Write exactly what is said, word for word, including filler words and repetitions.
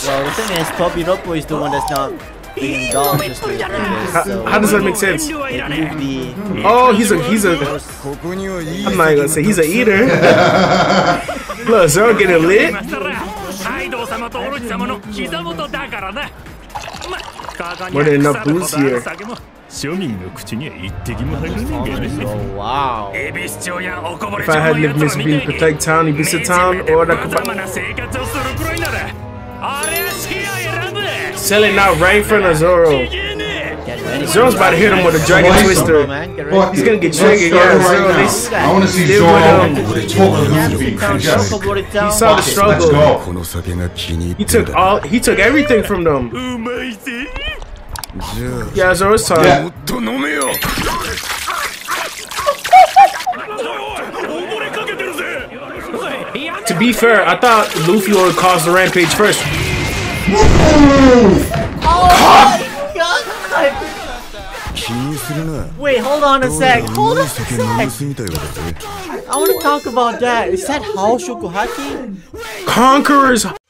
Well, the thing is, Tobiroppo is the one that's not being indulged just with this, so how does that make sense? it would be... Oh, he's a he's a. I'm not gonna say he's a eater. Look, Zoro getting lit. More than enough booze here. Oh, wow. If I hadn't missed being protect town, he visit town, or that could sell it now right in front of Zoro. Zoro's about to hit him with a dragon twister. He's gonna get triggered. Yeah, Zoro. They, I want to see Zoro he saw the struggle. He took all. He took everything from them. Yeah, Zoro's time. Yeah. To be fair, I thought Luffy would cause the rampage first. Oh my god! Wait, hold on a sec. Hold on a sec. I want to talk about that. Is that Hao Shoku Haki? Conqueror's